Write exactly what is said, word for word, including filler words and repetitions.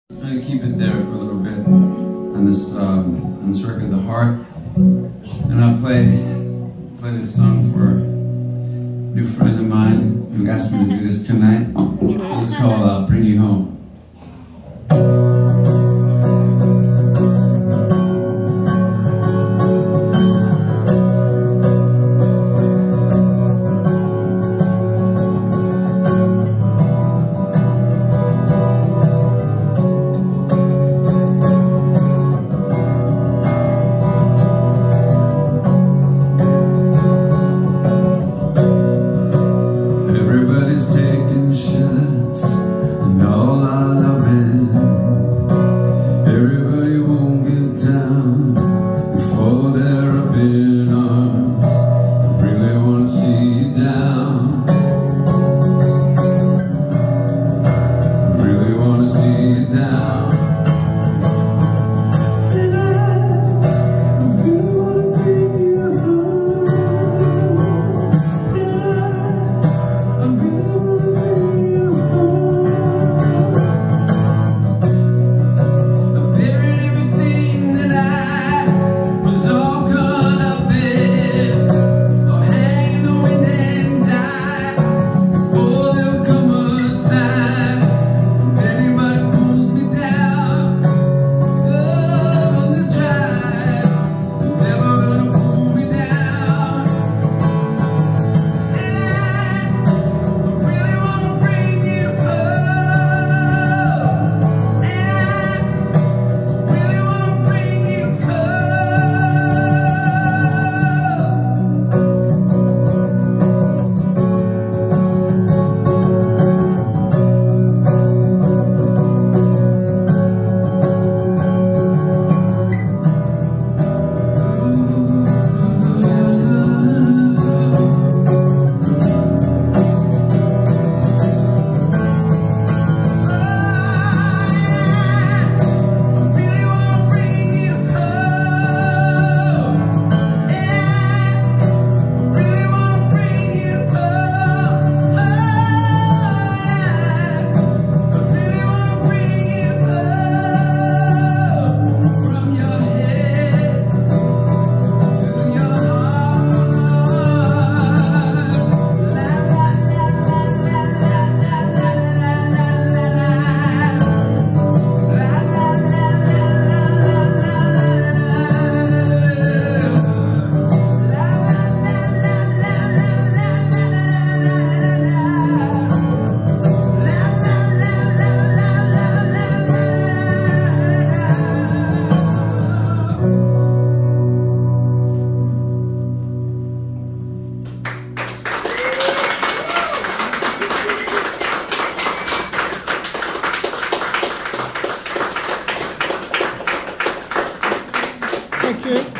Trying to keep it there for a little bit on this um, on this record, The Heart, and I'll play play this song for a new friend of mine who asked me to do this tonight. It's called "I'll Bring You Home." Thank you.